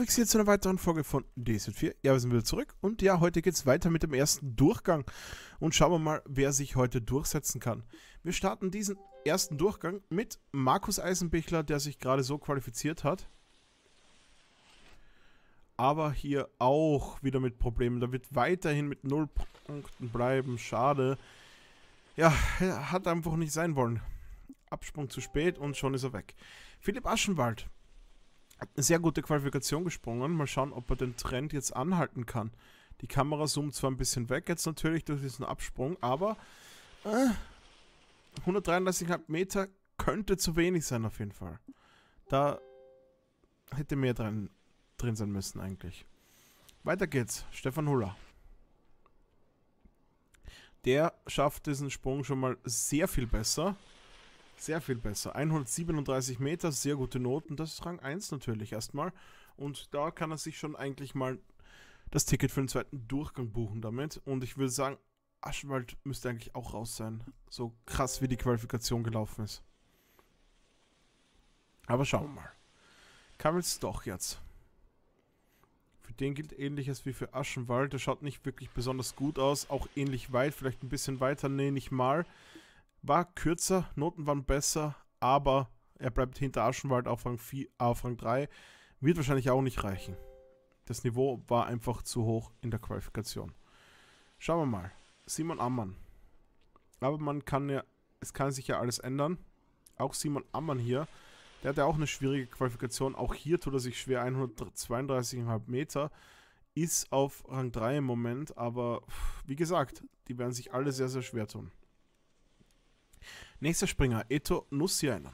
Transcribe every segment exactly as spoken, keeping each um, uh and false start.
begrüße Sie zu einer weiteren Folge von D S vier. Ja, wir sind wieder zurück und ja, heute geht es weiter mit dem ersten Durchgang und schauen wir mal, wer sich heute durchsetzen kann. Wir starten diesen ersten Durchgang mit Markus Eisenbichler, der sich gerade so qualifiziert hat. Aber hier auch wieder mit Problemen. Da wird weiterhin mit null Punkten bleiben. Schade. Ja, hat einfach nicht sein wollen. Absprung zu spät und schon ist er weg. Philipp Aschenwald hat eine sehr gute Qualifikation gesprungen. Mal schauen, ob er den Trend jetzt anhalten kann. Die Kamera zoomt zwar ein bisschen weg jetzt natürlich durch diesen Absprung, aber äh, hundertdreiunddreißig Komma fünf Meter könnte zu wenig sein auf jeden Fall. Da hätte mehr drin, drin sein müssen eigentlich. Weiter geht's. Stefan Huller. Der schafft diesen Sprung schon mal sehr viel besser. Sehr viel besser. hundertsiebenunddreißig Meter, sehr gute Noten. Das ist Rang eins natürlich erstmal. Und da kann er sich schon eigentlich mal das Ticket für den zweiten Durchgang buchen damit. Und ich würde sagen, Aschenwald müsste eigentlich auch raus sein. So krass wie die Qualifikation gelaufen ist. Aber schauen wir mal. Kamels doch jetzt. Für den gilt Ähnliches wie für Aschenwald. Der schaut nicht wirklich besonders gut aus. Auch ähnlich weit, vielleicht ein bisschen weiter. Nee, nicht mal. War kürzer, Noten waren besser, aber er bleibt hinter Aschenwald auf Rang vier, auf Rang drei. Wird wahrscheinlich auch nicht reichen. Das Niveau war einfach zu hoch in der Qualifikation. Schauen wir mal. Simon Ammann. Aber man kann ja, es kann sich ja alles ändern. Auch Simon Ammann hier, der hat ja auch eine schwierige Qualifikation. Auch hier tut er sich schwer, hundertzweiunddreißig Komma fünf Meter. Ist auf Rang drei im Moment, aber wie gesagt, die werden sich alle sehr, sehr schwer tun. Nächster Springer, Eto Nussiainen.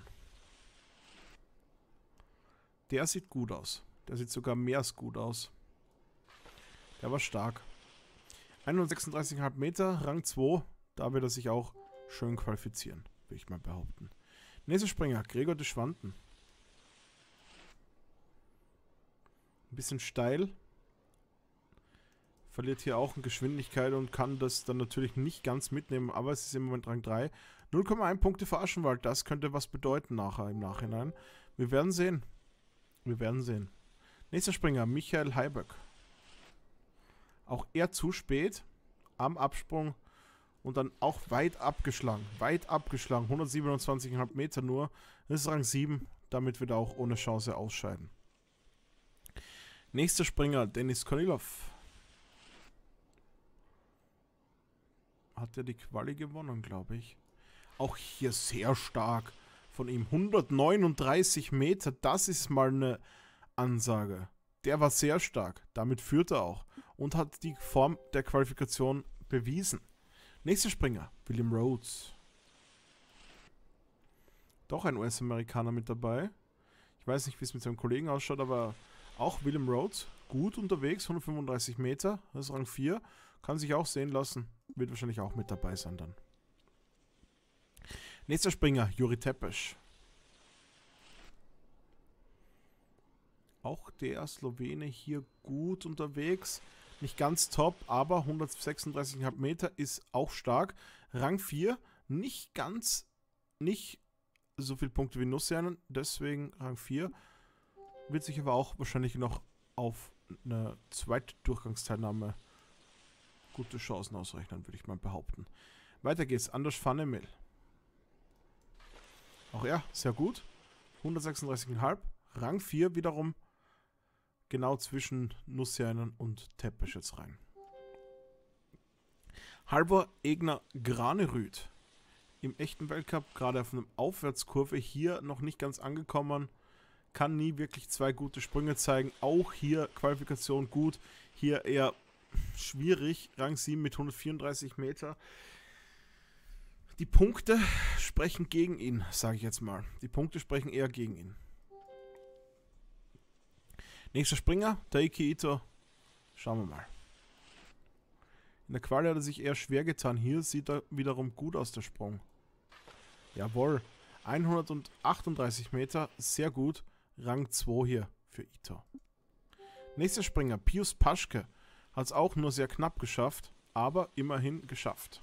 Der sieht gut aus. Der sieht sogar mehr als gut aus. Der war stark. hundertsechsunddreißig Komma fünf Meter, Rang zwei. Da wird er sich auch schön qualifizieren, will ich mal behaupten. Nächster Springer, Gregor de Schwanten. Ein bisschen steil. Verliert hier auch in Geschwindigkeit und kann das dann natürlich nicht ganz mitnehmen, aber es ist im Moment Rang drei. null Komma eins Punkte für Aschenwald, das könnte was bedeuten nachher im Nachhinein. Wir werden sehen. Wir werden sehen. Nächster Springer, Michael Heiböck. Auch er zu spät am Absprung und dann auch weit abgeschlagen. Weit abgeschlagen, hundertsiebenundzwanzig Komma fünf Meter nur. Das ist Rang sieben, damit wird er auch ohne Chance ausscheiden. Nächster Springer, Dennis Kornilov. Hat er die Quali gewonnen, glaube ich. Auch hier sehr stark von ihm. hundertneununddreißig Meter, das ist mal eine Ansage. Der war sehr stark. Damit führt er auch. Und hat die Form der Qualifikation bewiesen. Nächster Springer, William Rhodes. Doch ein U S-Amerikaner mit dabei. Ich weiß nicht, wie es mit seinem Kollegen ausschaut, aber auch William Rhodes. Gut unterwegs, hundertfünfunddreißig Meter. Das ist Rang vier. Kann sich auch sehen lassen. Wird wahrscheinlich auch mit dabei sein dann. Nächster Springer, Juri Tepes. Auch der Slowene hier gut unterwegs. Nicht ganz top, aber hundertsechsunddreißig Komma fünf Meter ist auch stark. Rang vier, nicht ganz, nicht so viele Punkte wie Nussiainen, deswegen Rang vier. Wird sich aber auch wahrscheinlich noch auf eine zweite Durchgangsteilnahme gute Chancen ausrechnen, würde ich mal behaupten. Weiter geht's, Anders Vannemel. Auch er, sehr gut. hundertsechsunddreißig Komma fünf. Rang vier wiederum genau zwischen Nussiainen und Tepes jetzt rein. Halvor Egner Granerüth. Im echten Weltcup gerade auf einer Aufwärtskurve. Hier noch nicht ganz angekommen. Kann nie wirklich zwei gute Sprünge zeigen. Auch hier Qualifikation gut. Hier eher schwierig. Rang sieben mit hundertvierunddreißig Meter. Die Punkte sprechen gegen ihn, sage ich jetzt mal. Die Punkte sprechen eher gegen ihn. Nächster Springer, Taiki Ito. Schauen wir mal. In der Quali hat er sich eher schwer getan. Hier sieht er wiederum gut aus, der Sprung. Jawohl. hundertachtunddreißig Meter, sehr gut. Rang zwei hier für Ito. Nächster Springer, Pius Paschke. Hat es auch nur sehr knapp geschafft, aber immerhin geschafft.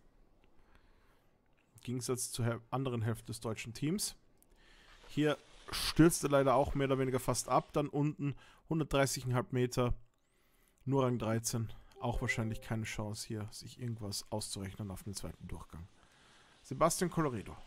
Im Gegensatz zur anderen Hälfte des deutschen Teams. Hier stürzte leider auch mehr oder weniger fast ab, dann unten hundertdreißig Komma fünf Meter, nur Rang dreizehn. Auch wahrscheinlich keine Chance hier, sich irgendwas auszurechnen auf den zweiten Durchgang. Sebastian Colloredo.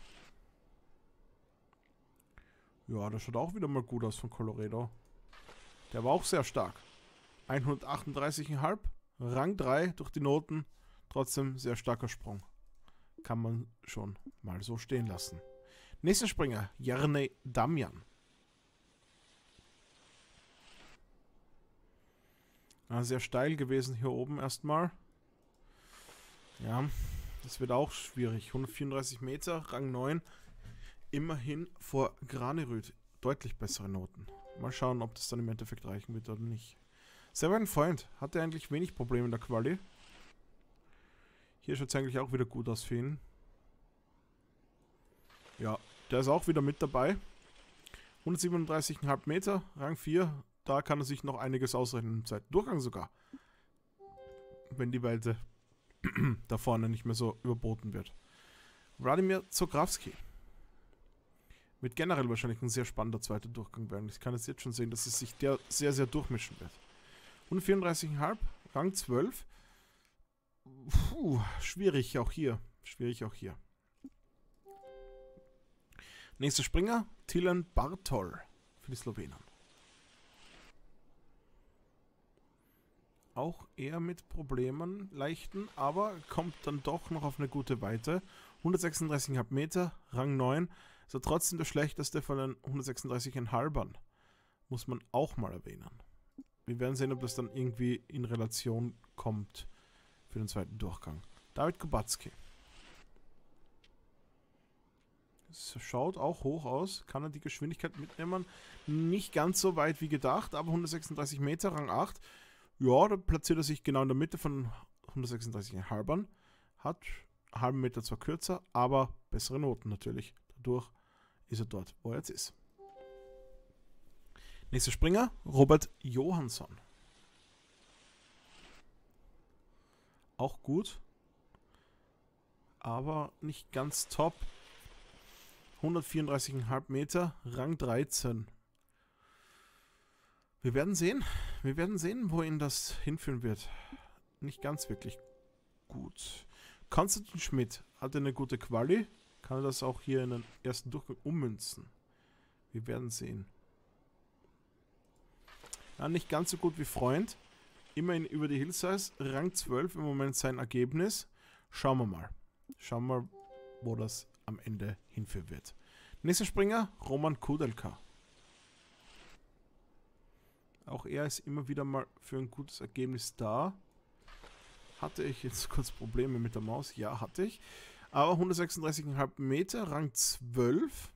Ja, das schaut auch wieder mal gut aus von Colloredo. Der war auch sehr stark. hundertachtunddreißig Komma fünf, Rang drei durch die Noten. Trotzdem sehr starker Sprung. Kann man schon mal so stehen lassen. Nächster Springer, Jarnej Damian. Ja, sehr steil gewesen hier oben erstmal. Ja, das wird auch schwierig. hundertvierunddreißig Meter, Rang neun. Immerhin vor Granerüth. Deutlich bessere Noten. Mal schauen, ob das dann im Endeffekt reichen wird oder nicht. Severin Freund hatte eigentlich wenig Probleme in der Quali. Hier schaut es eigentlich auch wieder gut aus für ihn. Ja, der ist auch wieder mit dabei. hundertsiebenunddreißig Komma fünf Meter, Rang vier. Da kann er sich noch einiges ausrechnen im zweiten Durchgang sogar. Wenn die Weite da vorne nicht mehr so überboten wird. Wladimir Zograwski. Wird generell wahrscheinlich ein sehr spannender zweiter Durchgang werden. Ich kann es jetzt schon sehen, dass es sich der sehr, sehr durchmischen wird. hundertvierunddreißig Komma fünf, Rang zwölf. Puh, schwierig auch hier. Schwierig auch hier. Nächster Springer, Tilen Bartol für die Slowenen. Auch eher mit Problemen, leichten, aber kommt dann doch noch auf eine gute Weite. hundertsechsunddreißig Komma fünf Meter, Rang neun. Ist ja trotzdem der schlechteste von den hundertsechsunddreißig Komma fünf. Muss man auch mal erwähnen. Wir werden sehen, ob das dann irgendwie in Relation kommt für den zweiten Durchgang. David Kubacki. Es schaut auch hoch aus. Kann er die Geschwindigkeit mitnehmen? Nicht ganz so weit wie gedacht, aber hundertsechsunddreißig Meter, Rang acht. Ja, da platziert er sich genau in der Mitte von hundertsechsunddreißig Komma fünf. Hat einen halben Meter zwar kürzer, aber bessere Noten natürlich. Dadurch ist er dort, wo er jetzt ist. Nächster Springer, Robert Johansson. Auch gut, aber nicht ganz top. hundertvierunddreißig Komma fünf Meter, Rang dreizehn. Wir werden sehen. Wir werden sehen, wohin das hinführen wird. Nicht ganz wirklich gut. Konstantin Schmidt hatte eine gute Quali. Kann er das auch hier in den ersten Durchgang ummünzen? Wir werden sehen. Ja, nicht ganz so gut wie Freund. Immerhin über die Hillsize. Rang zwölf im Moment sein Ergebnis. Schauen wir mal. Schauen wir mal, wo das am Ende hinführen wird. Nächster Springer, Roman Kudelka. Auch er ist immer wieder mal für ein gutes Ergebnis da. Hatte ich jetzt kurz Probleme mit der Maus? Ja, hatte ich. Aber hundertsechsunddreißig Komma fünf Meter, Rang zwölf.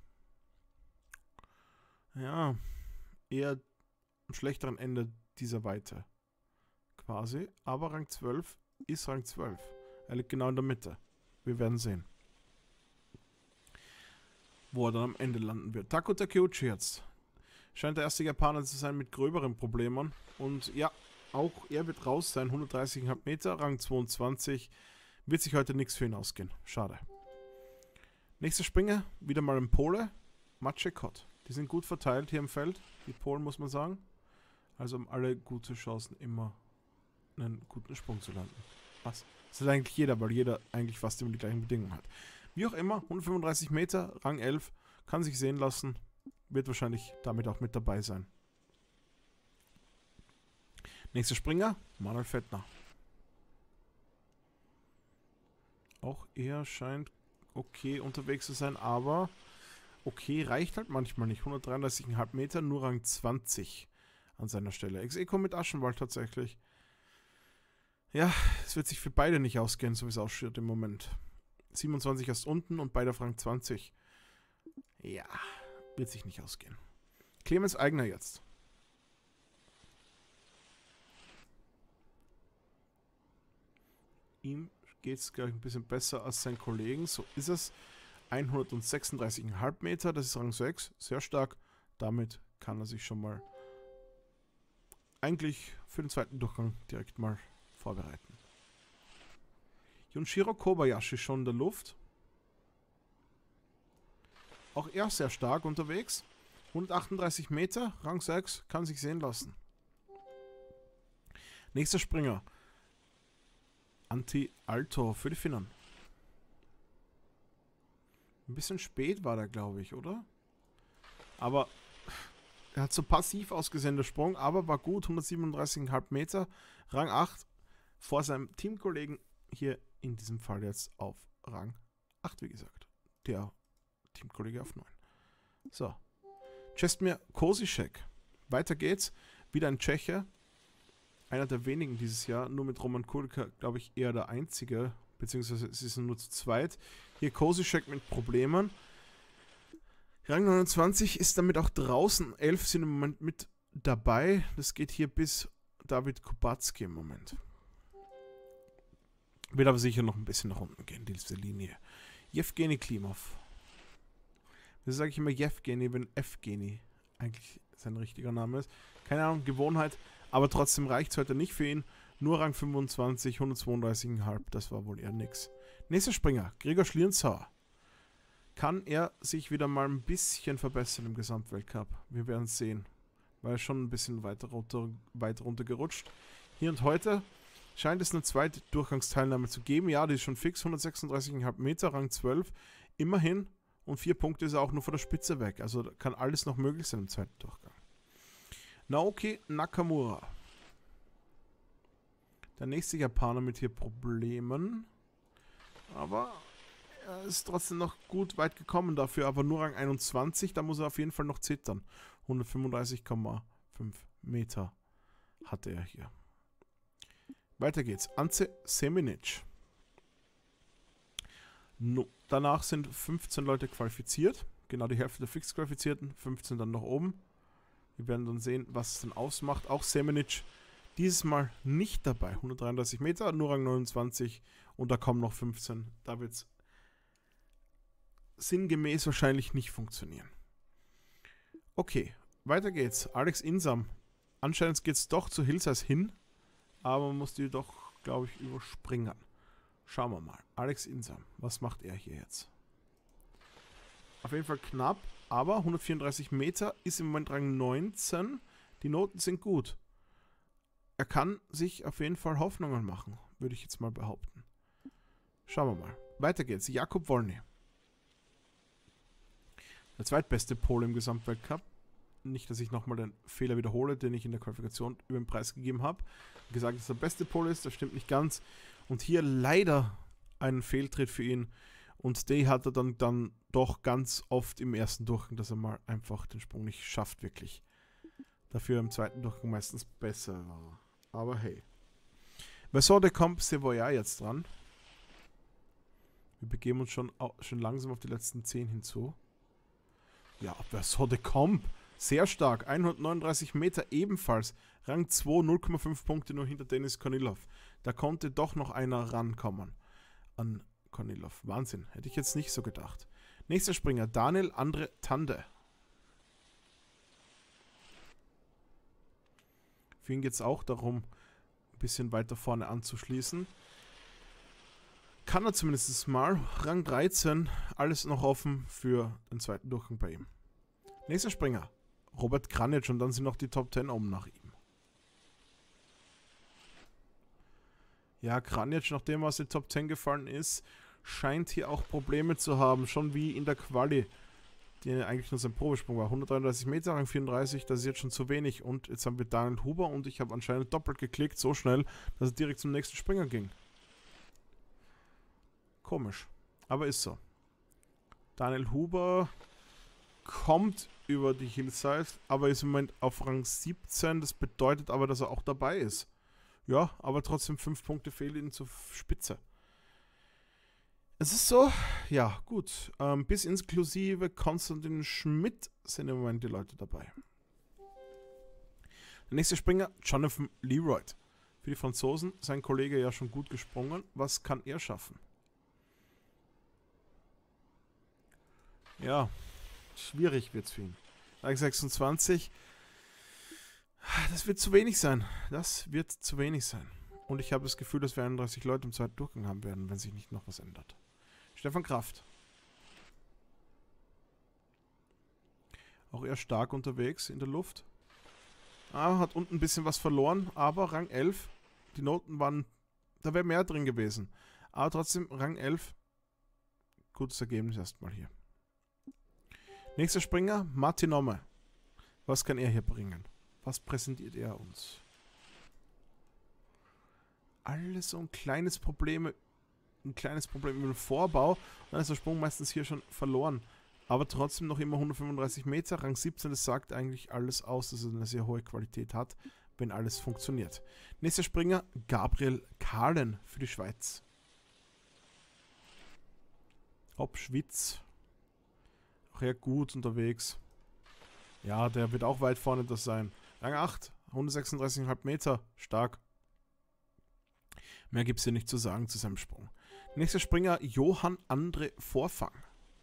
Ja, eher am schlechteren Ende dieser Weite. Quasi. Aber Rang zwölf ist Rang zwölf. Er liegt genau in der Mitte. Wir werden sehen, wo er dann am Ende landen wird. Taku Takeuchi jetzt. Scheint der erste Japaner zu sein mit gröberen Problemen. Und ja, auch er wird raus sein. hundertdreißig Komma fünf Meter, Rang zweiundzwanzig. Wird sich heute nichts für ihn ausgehen. Schade. Nächster Springer, wieder mal ein Pole. Maciej Kot. Die sind gut verteilt hier im Feld. Die Polen, muss man sagen. Also haben alle gute Chancen, immer einen guten Sprung zu landen. Was? Das hat eigentlich jeder, weil jeder eigentlich fast immer die gleichen Bedingungen hat. Wie auch immer, hundertfünfunddreißig Meter, Rang elf. Kann sich sehen lassen. Wird wahrscheinlich damit auch mit dabei sein. Nächster Springer, Manuel Fettner. Auch er scheint okay unterwegs zu sein, aber okay reicht halt manchmal nicht. hundertdreiunddreißig Komma fünf Meter, nur Rang zwanzig an seiner Stelle. Ex-Eco mit Aschenwald tatsächlich. Ja, es wird sich für beide nicht ausgehen, so wie es ausschaut im Moment. siebenundzwanzig erst unten und beide auf Rang zwanzig. Ja, wird sich nicht ausgehen. Clemens Eigner jetzt. Ihm geht es, glaube ich, ein bisschen besser als seinen Kollegen. So ist es. hundertsechsunddreißig Komma fünf Meter, das ist Rang sechs. Sehr stark. Damit kann er sich schon mal eigentlich für den zweiten Durchgang direkt mal vorbereiten. Junshiro Kobayashi schon in der Luft. Auch er sehr stark unterwegs. hundertachtunddreißig Meter, Rang sechs, kann sich sehen lassen. Nächster Springer. Anti-Alto für die Finnen. Ein bisschen spät war der, glaube ich, oder? Aber er hat so passiv ausgesehen, der Sprung, aber war gut, hundertsiebenunddreißig Komma fünf Meter, Rang acht, vor seinem Teamkollegen hier in diesem Fall jetzt auf Rang acht, wie gesagt. Der Teamkollege auf neun. So. Čestmír Kosíšek. Weiter geht's. Wieder ein Tscheche. Einer der wenigen dieses Jahr. Nur mit Roman Kulica, glaube ich, eher der einzige. Beziehungsweise sie sind nur zu zweit. Hier Kosíšek mit Problemen. Rang neunundzwanzig ist damit auch draußen. elf sind im Moment mit dabei. Das geht hier bis David Kubacki im Moment. Wird aber sicher noch ein bisschen nach unten gehen, diese Linie. Jewgeni Klimov. Das sage ich immer Jewgeni, wenn Evgeni eigentlich sein richtiger Name ist. Keine Ahnung, Gewohnheit. Aber trotzdem reicht es heute nicht für ihn. Nur Rang fünfundzwanzig, hundertzweiunddreißig Komma fünf. Das war wohl eher nix. Nächster Springer, Gregor Schlierenzauer. Kann er sich wieder mal ein bisschen verbessern im Gesamtweltcup? Wir werden es sehen. Weil er schon ein bisschen weiter runter, weiter runter gerutscht. Hier und heute scheint es eine zweite Durchgangsteilnahme zu geben. Ja, die ist schon fix. hundertsechsunddreißig Komma fünf Meter, Rang zwölf. Immerhin. Und vier Punkte ist er auch nur von der Spitze weg. Also kann alles noch möglich sein im zweiten Durchgang. Naoki Nakamura. Der nächste Japaner mit hier Problemen. Aber er ist trotzdem noch gut weit gekommen dafür. Aber nur Rang einundzwanzig. Da muss er auf jeden Fall noch zittern. hundertfünfunddreißig Komma fünf Meter hatte er hier. Weiter geht's. Ance Seminic. No. Danach sind fünfzehn Leute qualifiziert. Genau die Hälfte der Fix-Qualifizierten. fünfzehn dann nach oben. Wir werden dann sehen, was es denn ausmacht. Auch Seminic dieses Mal nicht dabei. hundertdreiunddreißig Meter, nur Rang neunundzwanzig. Und da kommen noch fünfzehn. Da wird es sinngemäß wahrscheinlich nicht funktionieren. Okay, weiter geht's. Alex Insam. Anscheinend geht es doch zu Hilsers hin. Aber man muss die doch, glaube ich, überspringen. Schauen wir mal. Alex Insam. Was macht er hier jetzt? Auf jeden Fall knapp. Aber hundertvierunddreißig Meter ist im Moment Rang neunzehn. Die Noten sind gut. Er kann sich auf jeden Fall Hoffnungen machen. Würde ich jetzt mal behaupten. Schauen wir mal. Weiter geht's. Jakub Wolny. Der zweitbeste Pole im Gesamtweltcup. Nicht, dass ich nochmal den Fehler wiederhole, den ich in der Qualifikation über den Preis gegeben habe. Gesagt, dass der beste Pole ist, das stimmt nicht ganz. Und hier leider einen Fehltritt für ihn. Und den hat er dann, dann doch ganz oft im ersten Durchgang, dass er mal einfach den Sprung nicht schafft, wirklich. Dafür im zweiten Durchgang meistens besser war. Aber hey. Vincent Decombe, c'est voyage jetzt dran. Wir begeben uns schon, schon langsam auf die letzten zehn hinzu. Ja, Vincent Decombe. Sehr stark. hundertneununddreißig Meter ebenfalls. Rang zwei, null Komma fünf Punkte nur hinter Denis Kornilov. Da konnte doch noch einer rankommen an Kornilov. Wahnsinn. Hätte ich jetzt nicht so gedacht. Nächster Springer. Daniel Andre Tande. Für ihn geht es auch darum, ein bisschen weiter vorne anzuschließen. Kann er zumindest mal. Rang dreizehn. Alles noch offen für den zweiten Durchgang bei ihm. Nächster Springer. Robert Kranjec, und dann sind noch die Top zehn oben nach ihm. Ja, Kranjec, nachdem er aus den Top zehn gefallen ist, scheint hier auch Probleme zu haben. Schon wie in der Quali, die eigentlich nur sein Probesprung war. hundertdreiunddreißig Meter, Rang vierunddreißig, das ist jetzt schon zu wenig. Und jetzt haben wir Daniel Huber und ich habe anscheinend doppelt geklickt, so schnell, dass es direkt zum nächsten Springer ging. Komisch, aber ist so. Daniel Huber kommt über die Hillside, aber ist im Moment auf Rang siebzehn. Das bedeutet aber, dass er auch dabei ist. Ja, aber trotzdem fünf Punkte fehlen ihm zur Spitze. Es ist so, ja, gut. Ähm, bis inklusive Konstantin Schmidt sind im Moment die Leute dabei. Der nächste Springer, Jonathan Leroyd. Für die Franzosen, sein Kollege ja schon gut gesprungen. Was kann er schaffen? Ja, schwierig wird es für ihn. Rang sechsundzwanzig. Das wird zu wenig sein. Das wird zu wenig sein. Und ich habe das Gefühl, dass wir einunddreißig Leute im zweiten Durchgang haben werden, wenn sich nicht noch was ändert. Stefan Kraft. Auch eher stark unterwegs in der Luft. Ah, hat unten ein bisschen was verloren, aber Rang elf. Die Noten waren, da wäre mehr drin gewesen. Aber trotzdem, Rang elf. Gutes Ergebnis erstmal hier. Nächster Springer, Martin Nomme. Was kann er hier bringen? Was präsentiert er uns? Alles so ein kleines Problem, ein kleines Problem mit dem Vorbau. Dann ist der Sprung meistens hier schon verloren. Aber trotzdem noch immer hundertfünfunddreißig Meter. Rang siebzehn, das sagt eigentlich alles aus, dass er eine sehr hohe Qualität hat, wenn alles funktioniert. Nächster Springer, Gabriel Kahlen für die Schweiz. Ob Schwitz. Auch eher gut unterwegs. Ja, der wird auch weit vorne das sein. Rang acht, hundertsechsunddreißig Komma fünf Meter. Stark. Mehr gibt es hier nicht zu sagen zu seinem Sprung. Nächster Springer, Johann André Vorfang.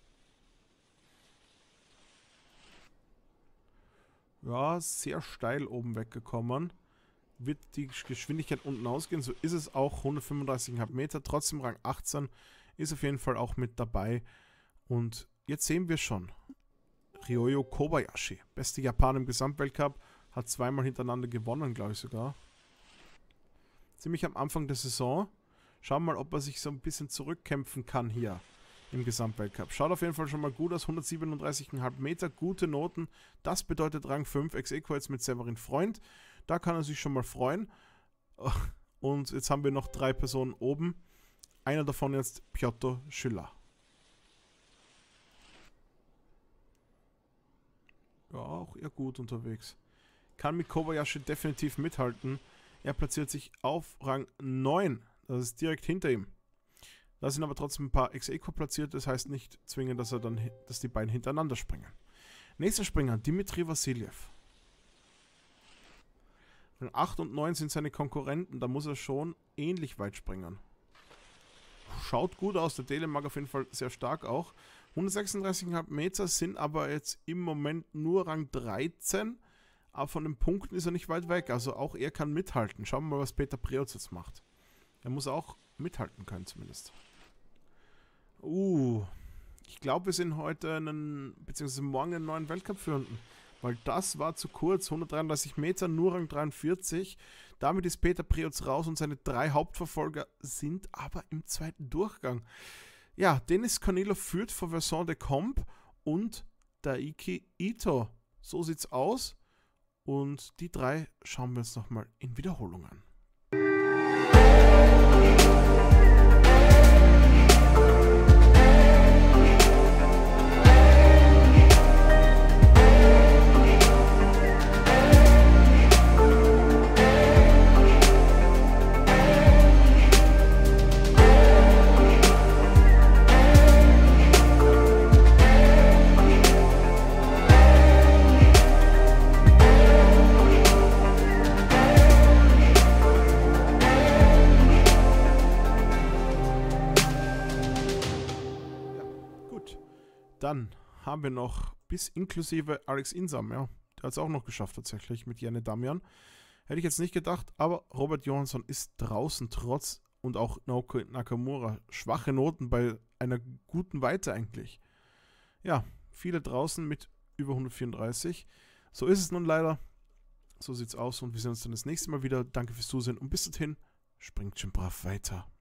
Ja, sehr steil oben weggekommen. Wird die Geschwindigkeit unten ausgehen. So ist es auch. hundertfünfunddreißig Komma fünf Meter. Trotzdem Rang achtzehn. Ist auf jeden Fall auch mit dabei. Und jetzt sehen wir schon. Ryoyo Kobayashi. Beste Japaner im Gesamtweltcup. Hat zweimal hintereinander gewonnen, glaube ich sogar. Ziemlich am Anfang der Saison. Schauen wir mal, ob er sich so ein bisschen zurückkämpfen kann hier im Gesamtweltcup. Schaut auf jeden Fall schon mal gut aus. hundertsiebenunddreißig Komma fünf Meter. Gute Noten. Das bedeutet Rang fünf. Ex-Aequo jetzt mit Severin Freund. Da kann er sich schon mal freuen. Und jetzt haben wir noch drei Personen oben. Einer davon jetzt Piotr Schiller. Ja, auch eher gut unterwegs. Kann mit Kobayashi definitiv mithalten. Er platziert sich auf Rang neun. Das ist direkt hinter ihm. Da sind aber trotzdem ein paar Ex-Aequo platziert. Das heißt nicht zwingend, dass, er dann, dass die beiden hintereinander springen. Nächster Springer, Dimitri Vassiljev. Rang acht und neun sind seine Konkurrenten. Da muss er schon ähnlich weit springen. Schaut gut aus. Der Telemark auf jeden Fall sehr stark auch. hundertsechsunddreißig Komma fünf Meter sind aber jetzt im Moment nur Rang dreizehn. Aber von den Punkten ist er nicht weit weg. Also auch er kann mithalten. Schauen wir mal, was Peter Preutz jetzt macht. Er muss auch mithalten können zumindest. Uh, ich glaube, wir sind heute einen, beziehungsweise morgen einen neuen Weltcup-Führenden. Weil das war zu kurz. hundertdreiunddreißig Meter, nur Rang dreiundvierzig. Damit ist Peter Preutz raus und seine drei Hauptverfolger sind aber im zweiten Durchgang. Ja, Denis Cornilov führt vor Vincent de Comp und Daiki Ito. So sieht's aus. Und die drei schauen wir uns nochmal in Wiederholung an. Dann haben wir noch bis inklusive Alex Insam, ja, der hat es auch noch geschafft tatsächlich mit Jenne Damian. Hätte ich jetzt nicht gedacht, aber Robert Johansson ist draußen trotz und auch Naoki Nakamura. Schwache Noten bei einer guten Weite eigentlich. Ja, viele draußen mit über hundertvierunddreißig. So ist es nun leider. So sieht's aus und wir sehen uns dann das nächste Mal wieder. Danke fürs Zusehen und bis dorthin, springt schön brav weiter.